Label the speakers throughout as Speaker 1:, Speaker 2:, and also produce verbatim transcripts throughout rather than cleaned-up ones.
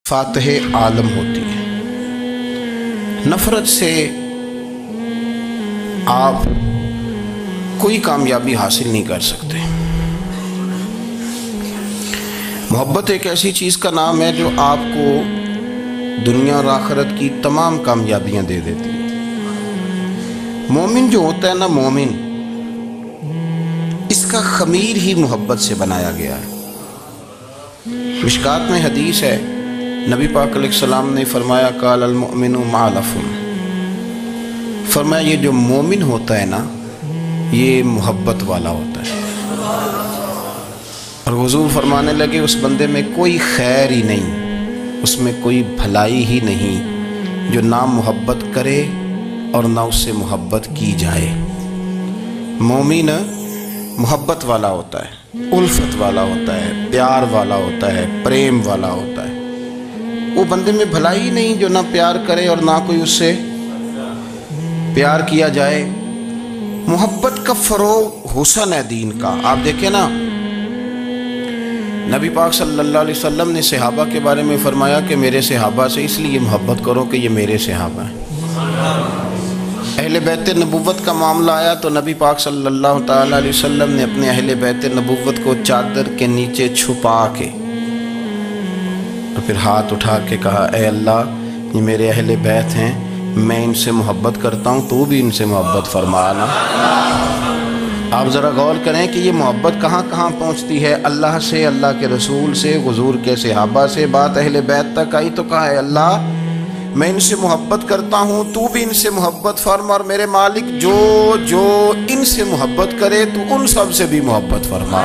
Speaker 1: فاتح عالم ہوتی ہے۔ نفرت سے آپ کوئی کامیابی حاصل نہیں کر سکتے۔ محبت ایک ایسی چیز کا نام ہے جو آپ کو دنیا اور آخرت کی تمام کامیابیاں دے دیتی ہے۔ مومن جو ہوتا ہے نا، مومن، اس کا خمیر ہی محبت سے بنایا گیا ہے۔ مشکات میں حدیث ہے، نبی پاک علیہ السلام نے فرمایا قال المؤمن معلف، فرمایا یہ جو مومن ہوتا ہے نا، یہ محبت والا ہوتا ہے۔ اور حضور فرمانے لگے اس بندے میں کوئی خیر ہی نہیں، اس میں کوئی بھلائی ہی نہیں جو نہ محبت کرے اور نہ اس سے محبت کی جائے۔ مومن محبت والا ہوتا ہے، الفت والا ہوتا ہے، پیار والا ہوتا ہے، پریم والا ہوتا ہے۔ وہ بندے میں بھلائی نہیں جو نہ پیار کرے اور نہ کوئی اس سے پیار کیا جائے۔ محبت کا فروغ حسن ہے دین کا۔ آپ دیکھیں نا، نبی پاک صلی اللہ علیہ وسلم نے صحابہ کے بارے میں فرمایا کہ میرے صحابہ سے اس لیے محبت کرو کہ یہ میرے صحابہ ہیں۔ اہل بیت نبوت کا معاملہ آیا تو نبی پاک صلی اللہ تعالیٰ علیہ وسلم نے اپنے اہل بیت نبوت کو چادر کے نیچے چھپا کے اور پھر ہاتھ اٹھا کے کہا، اے اللہ، یہ میرے اہل بیت ہیں، میں ان سے محبت کرتا ہوں، تو بھی ان سے محبت فرمانا۔ آپ ذرا غور کریں کہ یہ محبت کہاں کہاں پہنچتی ہے، اللہ سے، اللہ کے رسول سے، حضور کے صحابہ سے، بات اہل بیت تک آئی تو کہا، اے اللہ، میں ان سے محبت کرتا ہوں، تو بھی ان سے محبت فرما، اور میرے مالک جو جو ان سے محبت کرے تو ان سب سے بھی محبت فرما۔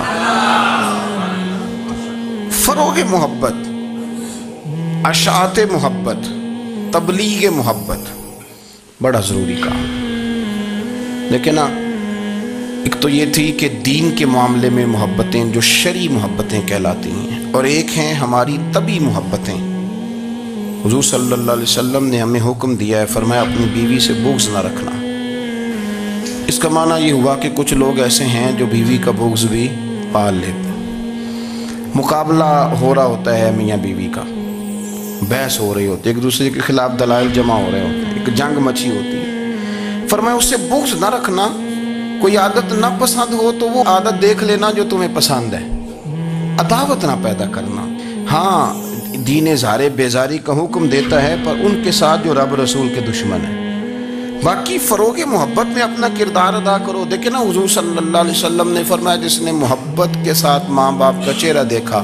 Speaker 1: فروغ محبت، اشاعت محبت، تبلیغ محبت بڑا ضروری کام۔ لیکن نا، ایک تو یہ تھی کہ دین کے معاملے میں محبتیں جو شرعی محبتیں کہلاتی ہیں، اور ایک ہیں ہماری طبعی محبتیں۔ حضور صلی اللہ علیہ وسلم نے ہمیں حکم دیا ہے، فرمایا اپنی بیوی سے بغض نہ رکھنا۔ اس کا معنی یہ ہوا کہ کچھ لوگ ایسے ہیں جو بیوی کا بغض بھی پال لیتے ہیں۔ مقابلہ ہو رہا ہوتا ہے میاں بیوی کا، بحث ہو رہی ہوتی ہے، ایک دوسرے کے خلاف دلائل جمع ہو رہے ہوتے ہیں، ایک جنگ مچی ہوتی ہے۔ فرمایا اس سے بغض نہ رکھنا۔ کوئی عادت نہ پسند ہو تو وہ عادت دیکھ لینا جو تمہیں پسند ہے، عداوت نہ پیدا کرنا۔ ہاں، دین زارے بیزاری کا حکم دیتا ہے، پر ان کے ساتھ جو رب رسول کے دشمن ہیں۔ باقی فروغ محبت میں اپنا کردار ادا کرو۔ دیکھیں نا، حضور صلی اللہ علیہ وسلم نے فرمایا جس نے محبت کے ساتھ ماں باپ کا چہرہ دیکھا،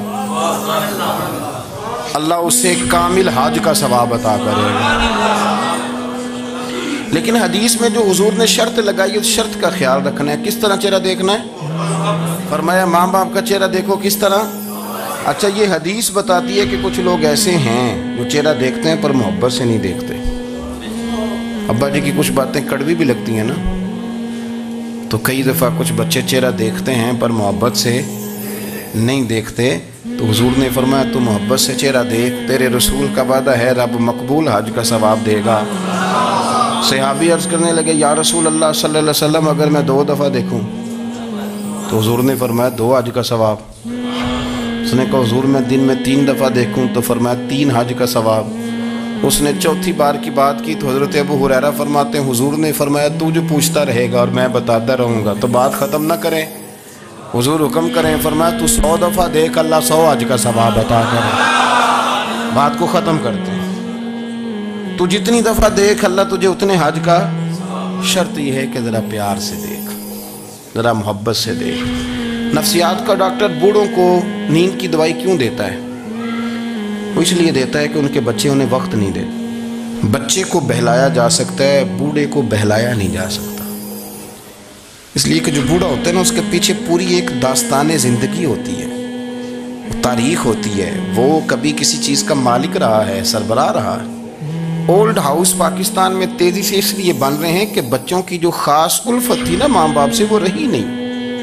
Speaker 1: اللہ اسے کامل حج کا ثواب عطا کرے گا۔ لیکن حدیث میں جو حضور نے شرط لگائی، اس شرط کا خیال رکھنا ہے۔ کس طرح چہرہ دیکھنا ہے؟ فرمایا ماں باپ کا چہرہ دیکھو۔ کس طرح؟ اچھا، یہ حدیث بتاتی ہے کہ کچھ لوگ ایسے ہیں جو چہرہ دیکھتے ہیں پر محبت سے نہیں دیکھتے۔ ابا جی کی کچھ باتیں کڑوی بھی لگتی ہیں نا، تو کئی دفعہ کچھ بچے چہرہ دیکھتے ہیں پر محبت سے نہیں دیکھتے، تو حضور نے فرمایا تو محبت سے چہرہ دیکھ، تیرے رسول کا وعدہ ہے رب مقبول حج کا ثواب دے گا۔ صحابی عرض کرنے لگے، یا رسول اللہ صلی اللہ علیہ وسلم، اگر میں دو دفعہ دیکھوں؟ تو حضور نے فرمایا دو حج کا ثواب۔ اس نے کہا حضور میں دن میں تین دفعہ دیکھوں؟ تو فرمایا تین حج کا ثواب۔ اس نے چوتھی بار کی بات کی تو حضرت ابو ہریرہ فرماتے ہیں حضور نے فرمایا تو جو پوچھتا رہے گا اور میں بتاتا رہوں گا تو بات ختم نہ کریں۔ حضور حکم کریں، فرمایا تو سو دفعہ دیکھ، اللہ سو حج کا ثواب عطا کرے۔ بات کو ختم کرتے ہیں۔ تو جتنی دفعہ دیکھ، اللہ تجھے اتنے حج کا۔ شرط یہ ہے کہ ذرا پیار سے دیکھ، ذرا محبت سے دیکھ۔ نفسیات کا ڈاکٹر بوڑھوں کو نیند کی دوائی کیوں دیتا ہے؟ وہ اس لیے دیتا ہے کہ ان کے بچے انہیں وقت نہیں دیتے۔ بچے کو بہلایا جا سکتا ہے، بوڑھے کو بہلایا نہیں جا سکتا۔ اس لیے کہ جو بوڑھا ہوتا ہے نا، اس کے پیچھے پوری ایک داستان زندگی ہوتی ہے، تاریخ ہوتی ہے، وہ کبھی کسی چیز کا مالک رہا ہے، سربراہ رہا ہے۔ اولڈ ہاؤس پاکستان میں تیزی سے اس لیے بن رہے ہیں کہ بچوں کی جو خاص الفت تھی نا ماں باپ سے، وہ رہی نہیں۔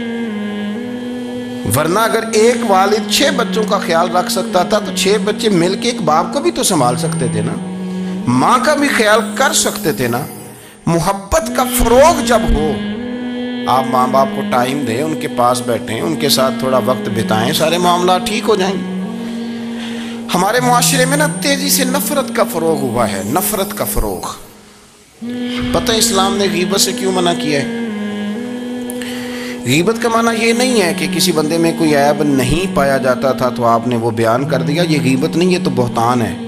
Speaker 1: ورنہ اگر ایک والد چھ بچوں کا خیال رکھ سکتا تھا تو چھ بچے مل کے ایک باپ کو بھی تو سنبھال سکتے تھے نا، ماں کا بھی خیال کر سکتے تھے نا۔ محبت کا فروغ جب ہو، آپ ماں باپ کو ٹائم دیں، ان کے پاس بیٹھیں، ان کے ساتھ تھوڑا وقت بتائیں، سارے معاملات ٹھیک ہو جائیں گے۔ ہمارے معاشرے میں نا تیزی سے نفرت کا فروغ ہوا ہے، نفرت کا فروغ۔ پتہ اسلام نے غیبت سے کیوں منع کیا ہے؟ غیبت کا معنی یہ نہیں ہے کہ کسی بندے میں کوئی عیب نہیں پایا جاتا تھا تو آپ نے وہ بیان کر دیا، یہ غیبت نہیں، یہ تو بہتان ہے۔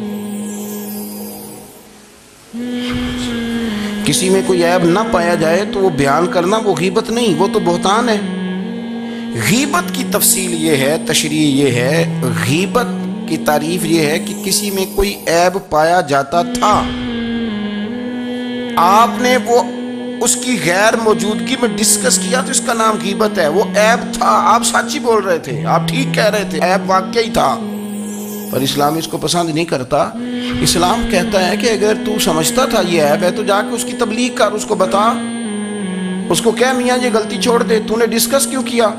Speaker 1: کسی میں کوئی عیب نہ پایا جائے تو وہ بیان کرنا وہ غیبت نہیں، وہ تو بہتان ہے۔ غیبت کی تفصیل یہ ہے، تشریح یہ ہے، غیبت کی تعریف یہ ہے کہ کسی میں کوئی عیب پایا جاتا تھا، آپ نے وہ اس کی غیر موجودگی میں ڈسکس کیا تو اس کا نام غیبت ہے۔ وہ عیب تھا، آپ سچ ہی بول رہے تھے، آپ ٹھیک کہہ رہے تھے، عیب واقعی تھا، پر اسلام اس کو پسند نہیں کرتا۔ اسلام کہتا ہے کہ اگر تو سمجھتا تھا یہ عیب ہے تو جا کے اس کی تبلیغ کر، اس کو بتا، اس کو کہہ میاں یہ غلطی چھوڑ دے، تو نے ڈسکس کیوں کیا؟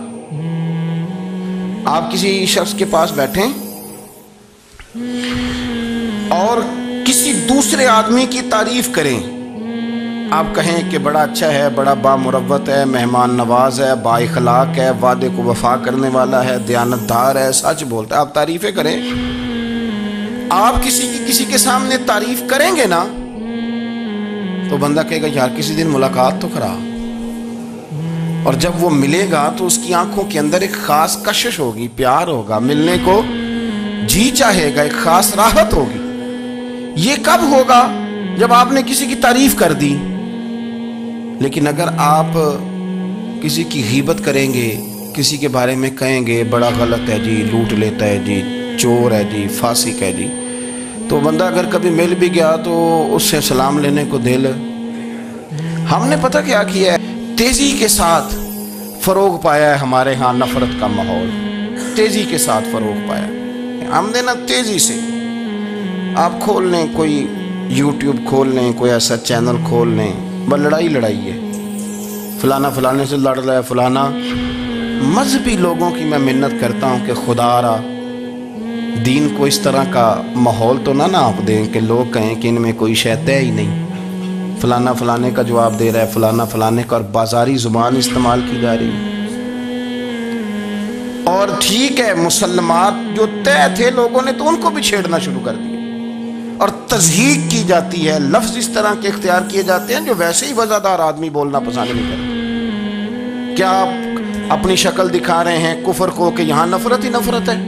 Speaker 1: آپ کسی شخص کے پاس بیٹھیں اور کسی دوسرے آدمی کی تعریف کریں، آپ کہیں کہ بڑا اچھا ہے، بڑا بامروت ہے، مہمان نواز ہے، با اخلاق ہے، وعدے کو وفا کرنے والا ہے، دیانت دار ہے، سچ بولتا ہے، آپ تعریفیں کریں۔ آپ کسی کی کسی کے سامنے تعریف کریں گے نا تو بندہ کہے گا یار کسی دن ملاقات تو کرا، اور جب وہ ملے گا تو اس کی آنکھوں کے اندر ایک خاص کشش ہوگی، پیار ہوگا، ملنے کو جی چاہے گا، ایک خاص راحت ہوگی۔ یہ کب ہوگا؟ جب آپ نے کسی کی تعریف کر دی۔ لیکن اگر آپ کسی کی غیبت کریں گے، کسی کے بارے میں کہیں گے بڑا غلط ہے جی، لوٹ لیتا ہے جی، چور ہے جی، فاسق ہے جی، تو بندہ اگر کبھی مل بھی گیا تو اس سے سلام لینے کو دل۔ ہم نے پتہ کیا کیا ہے؟ تیزی کے ساتھ فروغ پایا ہے ہمارے ہاں نفرت کا ماحول، تیزی کے ساتھ فروغ پایا ہے ہم نے نا، تیزی سے۔ آپ کھول لیں، کوئی یوٹیوب کھول لیں، کوئی ایسا چینل کھول لیں، بس لڑائی لڑائی ہے، فلانا فلانے سے لڑ رہا ہے، فلانا۔ مذہبی لوگوں کی میں منت کرتا ہوں کہ خدا را دین کو اس طرح کا ماحول تو نہ آپ دیں کہ لوگ کہیں کہ ان میں کوئی شے ہے ہی نہیں، فلانا فلانے کا جواب دے رہا ہے، فلانا فلانے کا، اور بازاری زبان استعمال کی جا رہی ہے۔ اور ٹھیک ہے، مسلمات جو طے تھے لوگوں نے تو ان کو بھی چھیڑنا شروع کر دیا، اور تضحیق کی جاتی ہے، لفظ اس طرح کے اختیار کیے جاتے ہیں جو ویسے ہی وزادار آدمی بولنا پسند نہیں کرتے۔ کیا آپ اپنی شکل دکھا رہے ہیں کفر کو کہ یہاں نفرت ہی نفرت ہے،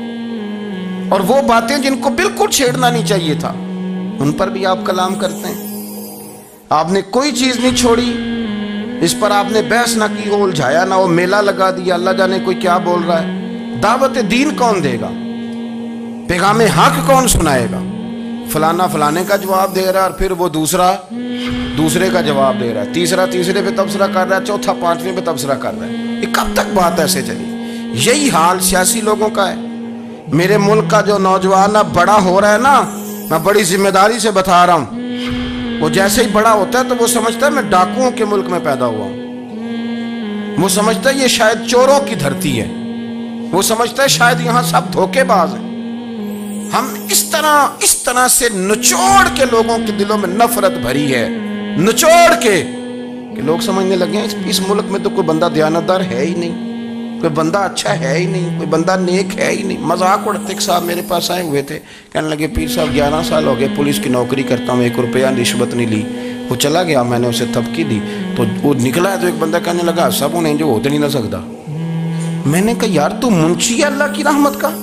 Speaker 1: اور وہ باتیں جن کو بالکل چھیڑنا نہیں چاہیے تھا ان پر بھی آپ کلام کرتے ہیں۔ آپ نے کوئی چیز نہیں چھوڑی، اس پر آپ نے بحث نہ کی، وہ الجھایا نہ، وہ میلہ لگا دیا، اللہ جانے کوئی کیا بول رہا ہے۔ دعوت دین کون دے گا؟ پیغام حق کون سنائے گا؟ فلانا فلانے کا جواب دے رہا ہے، اور پھر وہ دوسرا دوسرے کا جواب دے رہا ہے، تیسرا تیسرے پہ تبصرہ کر رہا ہے، چوتھا پانچویں پہ تبصرہ کر رہا ہے۔ یہ کب تک بات ایسے چلی؟ یہی حال سیاسی لوگوں کا ہے۔ میرے ملک کا جو نوجوان بڑا ہو رہا ہے نا، میں بڑی ذمہ داری سے بتا رہا ہوں، وہ جیسے ہی بڑا ہوتا ہے تو وہ سمجھتا ہے میں ڈاکوؤں کے ملک میں پیدا ہوا ہوں، وہ سمجھتا ہے یہ شاید چوروں کی دھرتی ہے، وہ سمجھتا ہے شاید یہاں سب دھوکے باز ہیں۔ ہم اس طرح اس طرح سے نچوڑ کے لوگوں کے دلوں میں نفرت بھری ہے، نچوڑ کے کہ لوگ سمجھنے لگے ہیں اس ملک میں تو کوئی بندہ دیانتدار ہے ہی نہیں، کوئی بندہ اچھا ہے ہی نہیں، کوئی بندہ نیک ہے ہی نہیں۔ مذاق اڑاتے ایک صاحب میرے پاس آئے ہوئے تھے، کہنے لگے پیر صاحب گیارہ سال ہو گئے پولیس کی نوکری کرتا ہوں، ایک روپیہ رشوت نہیں لی۔ وہ چلا گیا، میں نے اسے تھپکی دی تو وہ نکلا ہے، تو ایک بندہ کہنے لگا سب انہیں جو ہوتے نہیں نہ سکتا۔ میں نے کہا یار تو منشی ہے اللہ کی رحمت کا،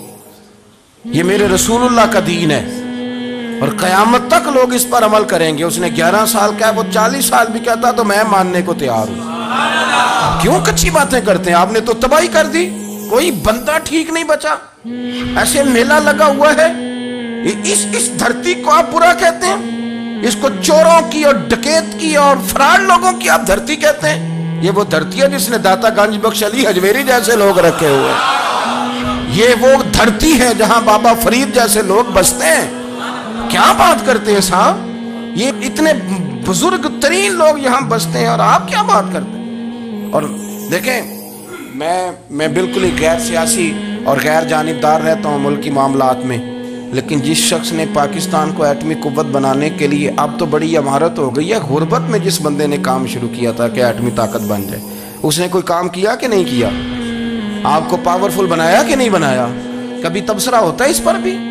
Speaker 1: یہ میرے رسول اللہ کا دین ہے اور قیامت تک لوگ اس پر عمل کریں گے۔ اس نے گیارہ سال کا ہے، وہ چالیس سال بھی کہتا تو میں ماننے کو تیار ہوں۔ کیوں کچھی باتیں کرتے ہیں؟ آپ نے تو تباہی کر دی، کوئی بندہ ٹھیک نہیں بچا۔ ایسے میلہ لگا ہوا ہے، اس اس دھرتی کو آپ برا کہتے ہیں، اس کو چوروں کی اور ڈکیت کی اور فراڈ لوگوں کی آپ دھرتی کہتے ہیں۔ یہ وہ دھرتی ہے جس نے داتا گنج بخش علی حجویری جیسے لوگ رکھے ہوئے ہیں، یہ وہ دھرتی ہے جہاں بابا فرید جیسے لوگ بستے ہیں۔ کیا بات کرتے ہیں صاحب، یہ اتنے بزرگ ترین لوگ یہاں بستے ہیں اور آپ کیا بات کرتے ہیں؟ اور دیکھیں میں میں بالکل ہی غیر سیاسی اور غیر جانبدار رہتا ہوں ملکی معاملات میں، لیکن جس شخص نے پاکستان کو ایٹمی قوت بنانے کے لیے، اب تو بڑی عمارت ہو گئی ہے، غربت میں جس بندے نے کام شروع کیا تھا کہ ایٹمی طاقت بن جائے، اس نے کوئی کام کیا کہ نہیں کیا؟ آپ کو پاورفل بنایا کہ نہیں بنایا؟ کبھی تبصرہ ہوتا ہے اس پر بھی؟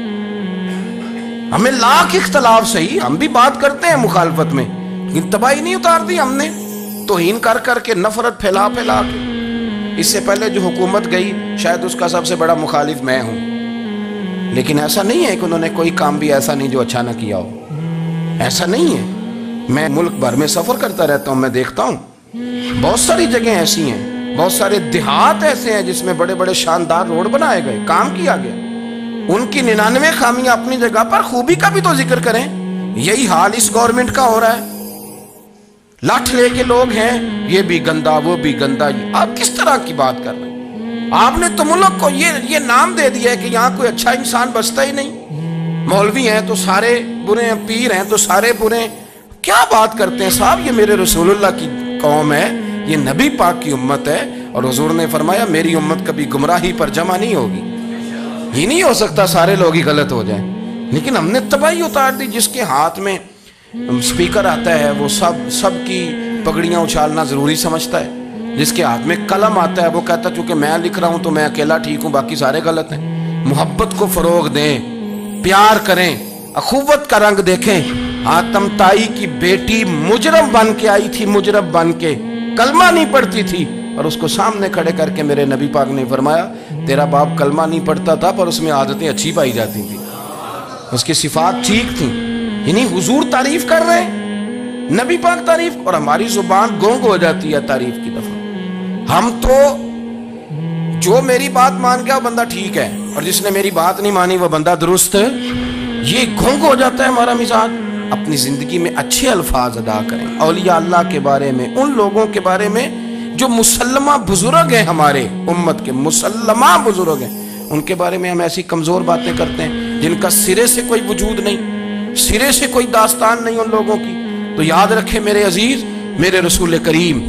Speaker 1: ہمیں لاکھ اختلاف صحیح، ہم بھی بات کرتے ہیں مخالفت میں، لیکن تباہی نہیں اتار دی ہم نے توہین کر کر کے، نفرت پھیلا پھیلا کے۔ اس سے پہلے جو حکومت گئی شاید اس کا سب سے بڑا مخالف میں ہوں، لیکن ایسا نہیں ہے کہ انہوں نے کوئی کام بھی ایسا نہیں جو اچھا نہ کیا ہو، ایسا نہیں ہے۔ میں ملک بھر میں سفر کرتا رہتا ہوں، میں دیکھتا ہوں بہت ساری جگہیں ایسی ہیں، بہت سارے دیہات ایسے ہیں جس میں بڑے بڑے شاندار روڈ بنائے گئے، کام کیا گیا، ان کی ننانوے خامیاں اپنی جگہ پر، خوبی کا بھی تو ذکر کریں۔ یہی حال اس گورنمنٹ کا ہو رہا ہے، لاٹھ لے کے لوگ ہیں، یہ بھی گندا وہ بھی گندا۔ آپ کس طرح کی بات کر رہے ہیں؟ آپ نے تو ملک کو یہ یہ نام دے دیا ہے کہ یہاں کوئی اچھا انسان بستا ہی نہیں، مولوی ہیں تو سارے برے ہیں، پیر ہیں تو سارے برے ہیں۔ کیا بات کرتے ہیں صاحب، یہ میرے رسول اللہ کی قوم ہے، یہ نبی پاک کی امت ہے، اور حضور نے فرمایا میری امت کبھی گمراہی پر جمع نہیں ہوگی۔ یہ نہیں ہو سکتا سارے لوگ ہی غلط ہو جائیں، لیکن ہم نے تباہی اتار دی۔ جس کے ہاتھ میں سپیکر آتا ہے وہ سب سب کی پگڑیاں اچھالنا ضروری سمجھتا ہے، جس کے ہاتھ میں قلم آتا ہے وہ کہتا ہے چونکہ میں لکھ رہا ہوں تو میں اکیلا ٹھیک ہوں، باقی سارے غلط ہیں۔ محبت کو فروغ دیں، پیار کریں، اخوت کا رنگ دیکھیں۔ آتم تائی کی بیٹی مجرم بن کے آئی تھی، مجرم بن کے، کلمہ نہیں پڑھتی تھی، اور اس کو سامنے کھڑے کر کے میرے نبی پاک نے فرمایا تیرا باپ کلمہ نہیں پڑھتا تھا پر اس میں عادتیں اچھی پائی جاتی تھیں، اس کی صفات ٹھیک تھیں۔ یعنی حضور تعریف کر رہے ہیں، نبی پاک تعریف، اور ہماری زبان گونگ ہو جاتی ہے تعریف کی دفعہ۔ ہم تو جو میری بات مان گیا وہ بندہ ٹھیک ہے، اور جس نے میری بات نہیں مانی وہ بندہ درست ہے، یہ گونگ ہو جاتا ہے ہمارا مزاج۔ اپنی زندگی میں اچھے الفاظ ادا کریں، اولیاء اللہ کے بارے میں، ان لوگوں کے بارے میں جو مسلمہ بزرگ ہیں، ہمارے امت کے مسلمہ بزرگ ہیں، ان کے بارے میں ہم ایسی کمزور باتیں کرتے ہیں جن کا سرے سے کوئی وجود نہیں، سرے سے کوئی داستان نہیں ان لوگوں کی۔ تو یاد رکھیں میرے عزیز، میرے رسول کریم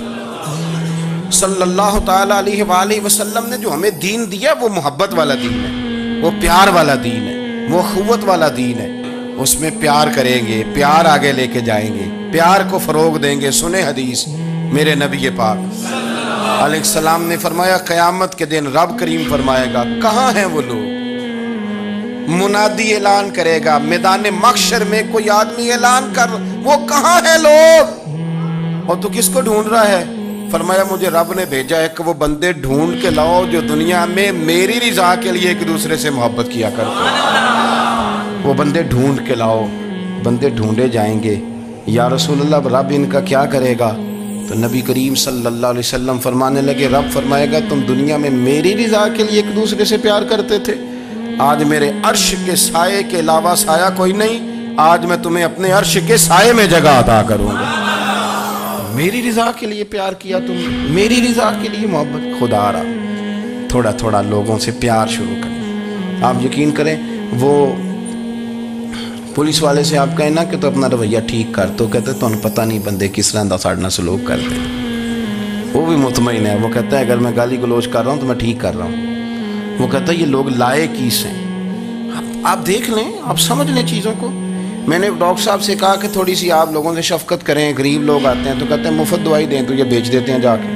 Speaker 1: صلی اللہ تعالیٰ علیہ وآلہ وسلم نے جو ہمیں دین دیا وہ محبت والا دین ہے، وہ پیار والا دین ہے، وہ اخوت والا دین ہے۔ اس میں پیار کریں گے، پیار آگے لے کے جائیں گے، پیار کو فروغ دیں گے۔ سنیں حدیث میرے نبی پاک علیہ السلام نے فرمایا قیامت کے دن رب کریم فرمائے گا کہاں ہیں وہ لوگ؟ منادی اعلان کرے گا میدان محشر میں، کوئی آدمی اعلان کر وہ کہاں ہیں لوگ؟ اور تو کس کو ڈھونڈ رہا ہے؟ فرمایا مجھے رب نے بھیجا ہے کہ وہ بندے ڈھونڈ کے لاؤ جو دنیا میں میری رضا کے لیے ایک دوسرے سے محبت کیا کرتے ہیں، وہ بندے ڈھونڈ کے لاؤ۔ بندے ڈھونڈے جائیں گے، یا رسول اللہ رب ان کا کیا کرے گا؟ تو نبی کریم صلی اللہ علیہ وسلم فرمانے لگے رب فرمائے گا تم دنیا میں میری رضا کے لیے ایک دوسرے سے پیار کرتے تھے، آج میرے عرش کے سائے کے علاوہ سایہ کوئی نہیں، آج میں تمہیں اپنے عرش کے سائے میں جگہ عطا کروں گا۔ میری رضا کے لیے پیار کیا تم، میری رضا کے لیے محبت۔ خدا را تھوڑا تھوڑا لوگوں سے پیار شروع کریں۔ آپ یقین کریں وہ پولیس والے سے آپ کہیں نا کہ تو اپنا رویہ ٹھیک کر، تو کہتے تو انہیں پتہ نہیں بندے کس طرح دا ساڑھنا سلوک کرتے، وہ بھی مطمئن ہے، وہ کہتا ہے اگر میں گالی گلوچ کر رہا ہوں تو میں ٹھیک کر رہا ہوں، وہ کہتا ہے یہ لوگ لائے کیس ہیں۔ آپ دیکھ لیں، آپ سمجھ لیں چیزوں کو۔ میں نے ڈاکٹر صاحب سے کہا کہ تھوڑی سی آپ لوگوں سے شفقت کریں، غریب لوگ آتے ہیں تو کہتے ہیں مفت دوائی دیں تو یہ بیچ دیتے ہیں جا کے۔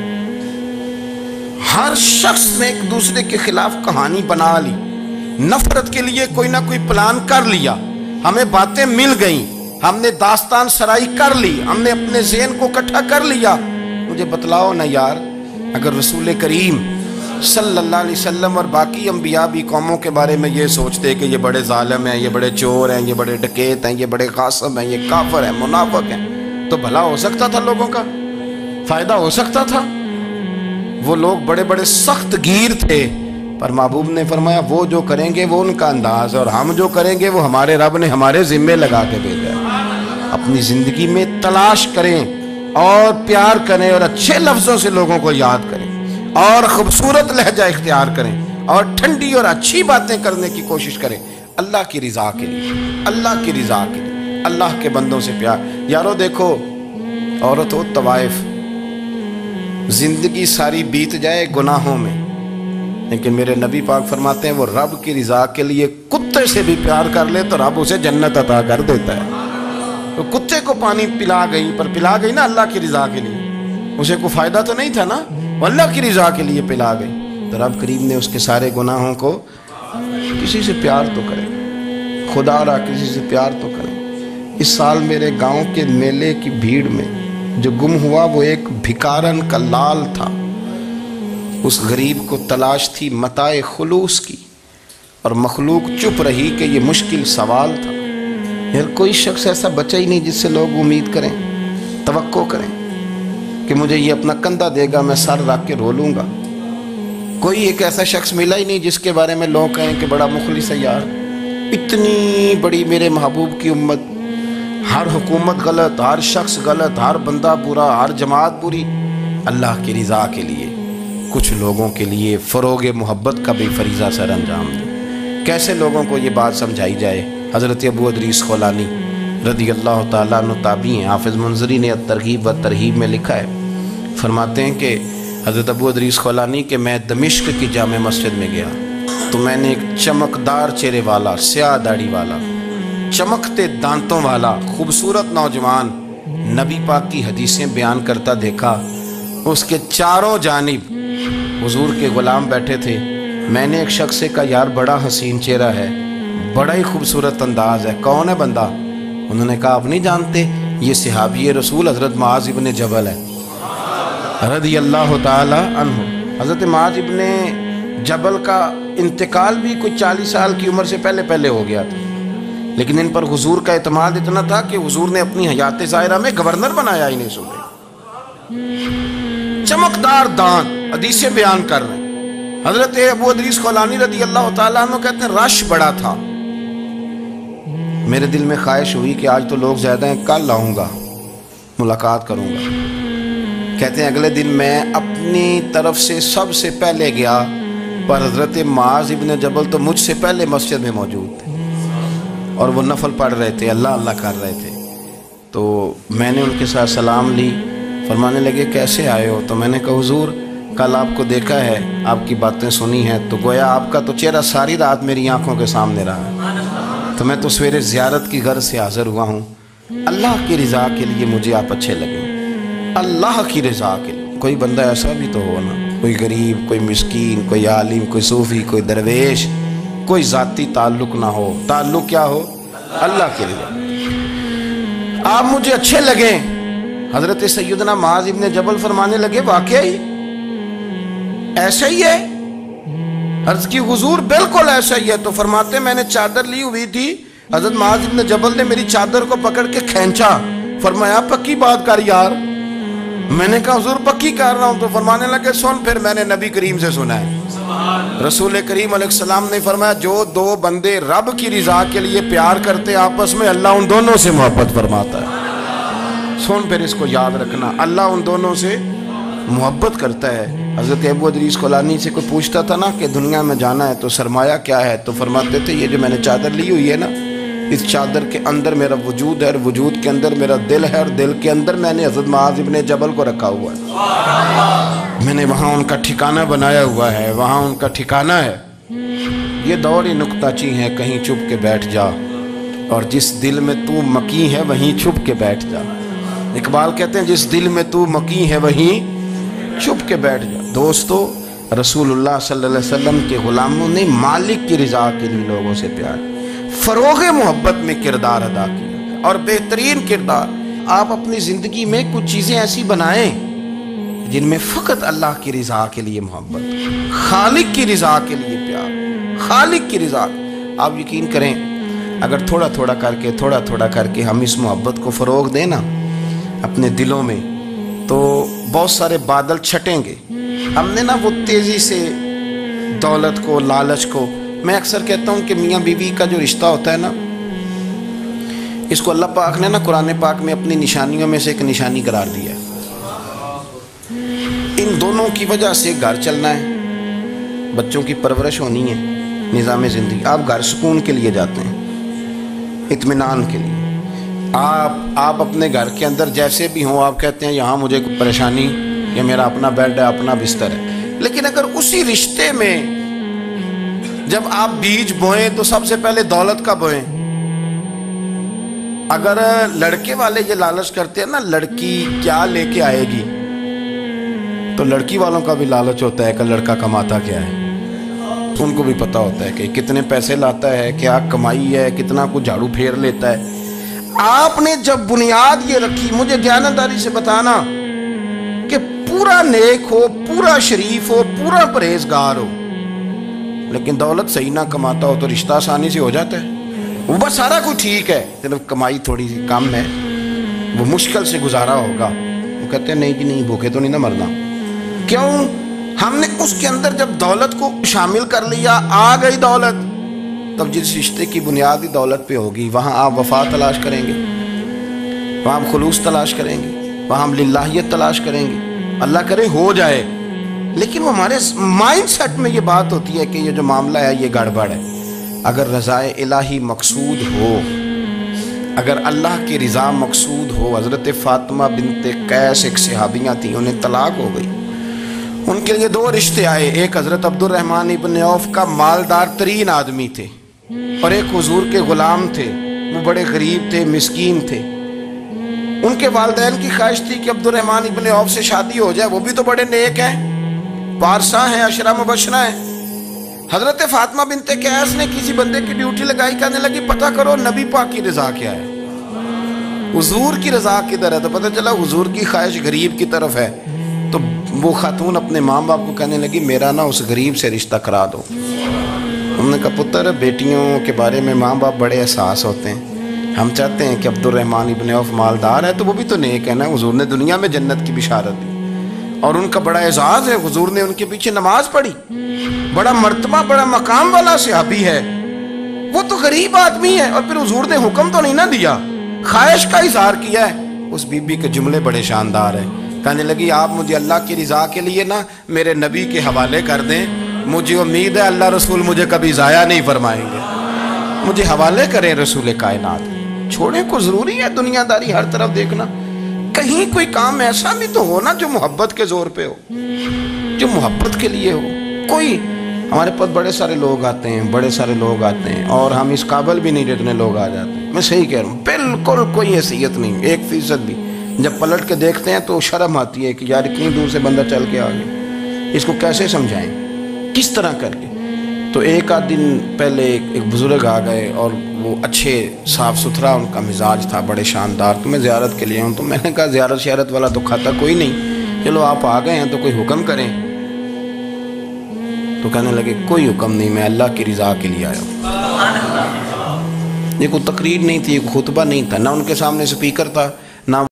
Speaker 1: ہر شخص نے ایک دوسرے کے خلاف کہانی بنا لی، نفرت کے لیے کوئی نہ کوئی پلان کر لیا، ہمیں باتیں مل گئیں، ہم نے داستان سرائی کر لی، ہم نے اپنے ذہن کو اکٹھا کر لیا۔ مجھے بتلاؤ نا یار، اگر رسول کریم صلی اللہ علیہ وسلم اور باقی انبیاء بھی قوموں کے بارے میں یہ سوچتے کہ یہ بڑے ظالم ہیں، یہ بڑے چور ہیں، یہ بڑے ڈکیت ہیں، یہ بڑے غاصب ہیں، یہ کافر ہیں، منافق ہیں، تو بھلا ہو سکتا تھا، لوگوں کا فائدہ ہو سکتا تھا۔ وہ لوگ بڑے بڑے سخت گیر تھے، پر محبوب نے فرمایا وہ جو کریں گے وہ ان کا انداز ہے، اور ہم جو کریں گے وہ ہمارے رب نے ہمارے ذمے لگا کے بھیجا ہے۔ اپنی زندگی میں تلاش کریں اور پیار کریں اور اچھے لفظوں سے لوگوں کو یاد کریں اور خوبصورت لہجہ اختیار کریں اور ٹھنڈی اور اچھی باتیں کرنے کی کوشش کریں، اللہ کی رضا کے لیے، اللہ کی رضا کے لیے، اللہ کے بندوں سے پیار۔ یارو دیکھو، عورت ہو طوائف، زندگی ساری بیت جائے گناہوں میں، لیکن میرے نبی پاک فرماتے ہیں وہ رب کی رضا کے لیے کتے سے بھی پیار کر لے تو رب اسے جنت عطا کر دیتا ہے۔ تو کتے کو پانی پلا گئی، پر پلا گئی نا اللہ کی رضا کے لیے، اسے کوئی فائدہ تو نہیں تھا نا، وہ اللہ کی رضا کے لیے پلا گئی، تو رب کریم نے اس کے سارے گناہوں کو، کسی سے پیار تو کرے، خدا را کسی سے پیار تو کریں۔ اس سال میرے گاؤں کے میلے کی بھیڑ میں جو گم ہوا وہ ایک بھکارن کا لال تھا۔ اس غریب کو تلاش تھی متاع خلوص کی، اور مخلوق چپ رہی کہ یہ مشکل سوال تھا۔ یار کوئی شخص ایسا بچا ہی نہیں جس سے لوگ امید کریں، توقع کریں کہ مجھے یہ اپنا کندھا دے گا، میں سر رکھ کے رو لوں گا۔ کوئی ایک ایسا شخص ملا ہی نہیں جس کے بارے میں لوگ کہیں کہ بڑا مخلص ہے یار۔ اتنی بڑی میرے محبوب کی امت، ہر حکومت غلط، ہر شخص غلط، ہر بندہ برا، ہر جماعت بری، اللہ کی رضا کے لیے کچھ لوگوں کے لیے فروغ محبت کا بھی فریضہ سر انجام دیں۔ کیسے لوگوں کو یہ بات سمجھائی جائے؟ حضرت ابو ادریس خولانی رضی اللہ تعالیٰ عنہ تابعی ہیں۔ حافظ منذری نے الترغیب و ترہیب میں لکھا ہے، فرماتے ہیں کہ حضرت ابو ادریس خولانی کہ میں دمشق کی جامع مسجد میں گیا تو میں نے ایک چمکدار چہرے والا، سیاہ داڑھی والا، چمکتے دانتوں والا خوبصورت نوجوان نبی پاک کی حدیثیں بیان کرتا دیکھا۔ اس کے چاروں جانب حضور کے غلام بیٹھے تھے۔ میں نے ایک شخص سے کہا یار بڑا حسین چہرہ ہے، بڑا ہی خوبصورت انداز ہے، کون ہے بندہ؟ انہوں نے کہا آپ نہیں جانتے، یہ صحابی رسول حضرت معاذ ابن جبل ہے رضی اللہ تعالی عنہ۔ حضرت معاذ ابن جبل کا انتقال بھی کوئی چالیس سال کی عمر سے پہلے پہلے ہو گیا تھا، لیکن ان پر حضور کا اعتماد اتنا تھا کہ حضور نے اپنی حیات ظاہرہ میں گورنر بنایا ہی نہیں۔ سن رہے چمکدار دانت، حدیثیں بیان کر رہے ہیں۔ حضرت ابو ادریس خولانی رضی اللہ تعالیٰ عنہ کہتے ہیں رش بڑا تھا، میرے دل میں خواہش ہوئی کہ آج تو لوگ زیادہ ہیں، کل آؤں گا ملاقات کروں گا۔ کہتے ہیں اگلے دن میں اپنی طرف سے سب سے پہلے گیا، پر حضرت معاذ ابن جبل تو مجھ سے پہلے مسجد میں موجود تھے اور وہ نفل پڑھ رہے تھے، اللہ اللہ کر رہے تھے۔ تو میں نے ان کے ساتھ سلام لی، فرمانے لگے کیسے آئے ہو؟ تو میں نے کہا حضور کل آپ کو دیکھا ہے، آپ کی باتیں سنی ہیں، تو گویا آپ کا تو چہرہ ساری رات میری آنکھوں کے سامنے رہا ہے، تو میں تو سویرے زیارت کی غرض سے حاضر ہوا ہوں۔ اللہ کی رضا کے لیے مجھے آپ اچھے لگیں، اللہ کی رضا کے لیے۔ کوئی بندہ ایسا بھی تو ہو نا، کوئی غریب، کوئی مسکین، کوئی عالم، کوئی صوفی، کوئی درویش، کوئی ذاتی تعلق نہ ہو، تعلق کیا ہو؟ اللہ کے لیے۔ آپ مجھے اچھے لگیں۔ حضرت سیدنا معاذ ابن جبل فرمانے لگے واقعی ایسا ہی ہے؟ عرض کی حضور بالکل ایسا ہی ہے۔ تو فرماتے میں نے چادر لی ہوئی تھی، حضرت معاذ ابن جبل نے میری چادر کو پکڑ کے کھینچا، فرمایا پکی بات کر یار۔ میں نے کہا حضور پکی کر رہا ہوں۔ تو فرمانے لگے سن پھر میں نے نبی کریم سے سنا ہے، رسول کریم علیہ السلام نے فرمایا جو دو بندے رب کی رضا کے لیے پیار کرتے آپس میں، اللہ ان دونوں سے محبت فرماتا ہے۔ سن پھر اس کو یاد رکھنا، اللہ ان دونوں سے محبت کرتا ہے۔ حضرت ابو ادریس خولانی سے کوئی پوچھتا تھا نا کہ دنیا میں جانا ہے تو سرمایہ کیا ہے، تو فرماتے تھے یہ جو میں نے چادر لی ہوئی ہے نا، اس چادر کے اندر میرا وجود ہے، اور وجود کے اندر میرا دل ہے، اور دل کے اندر میں نے حضرت معاذ ابن جبل کو رکھا ہوا ہے، میں نے وہاں ان کا ٹھکانہ بنایا ہوا ہے، وہاں ان کا ٹھکانہ ہے۔ یہ دور ہی نکتہ چی ہے، کہیں چھپ کے بیٹھ جا، اور جس دل میں تو مکی ہے وہیں چھپ کے بیٹھ جا۔ اقبال کہتے ہیں جس دل میں تو مکی ہے وہیں چھپ کے بیٹھ جا۔ دوستو رسول اللہ صلی اللہ علیہ وسلم کے غلاموں نے مالک کی رضا کے لیے لوگوں سے پیار، فروغ محبت میں کردار ادا کیا، اور بہترین کردار۔ آپ اپنی زندگی میں کچھ چیزیں ایسی بنائیں جن میں فقط اللہ کی رضا کے لیے محبت، خالق کی رضا کے لیے پیار، خالق کی رضا۔ آپ یقین کریں اگر تھوڑا تھوڑا کر کے تھوڑا تھوڑا کر کے ہم اس محبت کو فروغ دیں نا اپنے دلوں میں، تو بہت سارے بادل چھٹیں گے۔ ہم نے نا وہ تیزی سے دولت کو، لالچ کو، میں اکثر کہتا ہوں کہ میاں بیوی کا جو رشتہ ہوتا ہے نا، اس کو اللہ پاک نے نا قرآن پاک میں اپنی نشانیوں میں سے ایک نشانی قرار دیا ہے۔ ان دونوں کی وجہ سے گھر چلنا ہے، بچوں کی پرورش ہونی ہے، نظام زندگی۔ آپ گھر سکون کے لیے جاتے ہیں، اطمینان کے لیے۔ آپ آپ اپنے گھر کے اندر جیسے بھی ہوں، آپ کہتے ہیں یہاں مجھے کوئی پریشانی، یہ میرا اپنا بیڈ ہے، اپنا بستر ہے۔ لیکن اگر اسی رشتے میں جب آپ بیج بوئیں تو سب سے پہلے دولت کا بوئیں۔ اگر لڑکے والے یہ لالچ کرتے ہیں نا لڑکی کیا لے کے آئے گی، تو لڑکی والوں کا بھی لالچ ہوتا ہے کہ لڑکا کماتا کیا ہے۔ ان کو بھی پتہ ہوتا ہے کہ کتنے پیسے لاتا ہے، کیا کمائی ہے، کتنا کو جھاڑو پھیر لیتا ہے۔ آپ نے جب بنیاد یہ رکھی، مجھے دیانتداری سے بتانا کہ پورا نیک ہو، پورا شریف ہو، پورا پرہیزگار ہو، لیکن دولت صحیح نہ کماتا ہو تو رشتہ آسانی سے ہو جاتا ہے۔ وہ بس سارا کچھ ٹھیک ہے، صرف کمائی تھوڑی سی کم ہے، وہ مشکل سے گزارا ہوگا، وہ کہتے ہیں نہیں جی نہیں، بھوکے تو نہیں نہ مرنا۔ کیوں؟ ہم نے اس کے اندر جب دولت کو شامل کر لیا، آ گئی دولت، تب جس رشتے کی بنیادی دولت پہ ہوگی وہاں آپ وفا تلاش کریں گے، وہاں آپ خلوص تلاش کریں گے، وہاں ہم للہیت تلاش کریں گے، اللہ کرے ہو جائے۔ لیکن وہ ہمارے مائنڈ سیٹ میں یہ بات ہوتی ہے کہ یہ جو معاملہ ہے یہ گڑبڑ ہے۔ اگر رضائے الہی مقصود ہو، اگر اللہ کی رضا مقصود ہو، حضرت فاطمہ بنت قیس ایک صحابیہ تھیں، انہیں طلاق ہو گئی، ان کے لیے دو رشتے آئے، ایک حضرت عبد الرحمن ابن عوف کا مالدار ترین آدمی تھے، اور ایک حضور کے غلام تھے، وہ بڑے غریب تھے، مسکین تھے۔ ان کے والدین کی خواہش تھی کہ عبد الرحمن ابن عوف سے شادی ہو جائے، وہ بھی تو بڑے نیک ہیں، پارسا ہیں، عشرہ مبشرہ ہیں۔ حضرت فاطمہ بنت قیس نے کسی بندے کی ڈیوٹی لگائی، کہنے لگی پتہ کرو نبی پاک کی رضا کیا ہے، حضور کی رضا کدھر ہے؟ تو پتہ چلا حضور کی خواہش غریب کی طرف ہے۔ تو وہ خاتون اپنے ماں باپ کو کہنے لگی میرا نا اس غریب سے رشتہ کرا دو۔ انہوں نے کہا پتر، بیٹیوں کے بارے میں ماں باپ بڑے احساس ہوتے ہیں، ہم چاہتے ہیں کہ عبد الرحمن ابن عوف مالدار ہے تو وہ بھی تو نیک ہے نا، حضور نے دنیا میں جنت کی بشارت دی اور ان کا بڑا اعزاز ہے، حضور نے ان کے پیچھے نماز پڑھی، بڑا مرتبہ بڑا مقام والا صحابی ہے، وہ تو غریب آدمی ہے، اور پھر حضور نے حکم تو نہیں نہ دیا، خواہش کا اظہار کیا ہے۔ اس بی بی کے جملے بڑے شاندار ہیں، کہنے لگی آپ مجھے اللہ کی رضا کے لیے نا میرے نبی کے حوالے کر دیں، مجھے امید ہے اللہ رسول مجھے کبھی ضائع نہیں فرمائیں گے، مجھے حوالے کریں رسول کائنات۔ چھوڑیں کو ضروری ہے دنیا داری ہر طرف دیکھنا، کہیں کوئی کام ایسا بھی تو ہو نا جو محبت کے زور پہ ہو، جو محبت کے لیے ہو۔ کوئی ہمارے پاس بڑے سارے لوگ آتے ہیں، بڑے سارے لوگ آتے ہیں، اور ہم اس قابل بھی نہیں جتنے لوگ آ جاتے ہیں، میں صحیح کہہ رہا ہوں، بالکل کوئی حیثیت نہیں، ایک فیصد بھی۔ جب پلٹ کے دیکھتے ہیں تو شرم آتی ہے کہ یار اتنی دور سے بندہ چل کے آ گیا، اس کو کیسے سمجھائیں، کس طرح کر کے۔ تو ایک آدھ دن پہلے ایک بزرگ آ گئے اور وہ اچھے صاف ستھرا ان کا مزاج تھا، بڑے شاندار، تو میں زیارت کے لیے ہوں، تو میں نے کہا زیارت شیارت والا تو کھاتا کوئی نہیں، چلو آپ آ گئے ہیں تو کوئی حکم کریں۔ تو کہنے لگے کوئی حکم نہیں، میں اللہ کی رضا کے لیے آیا ہوں۔ یہ کوئی تقریر نہیں تھی، یہ کوئی خطبہ نہیں تھا، نہ ان کے سامنے سپیکر تھا، نہ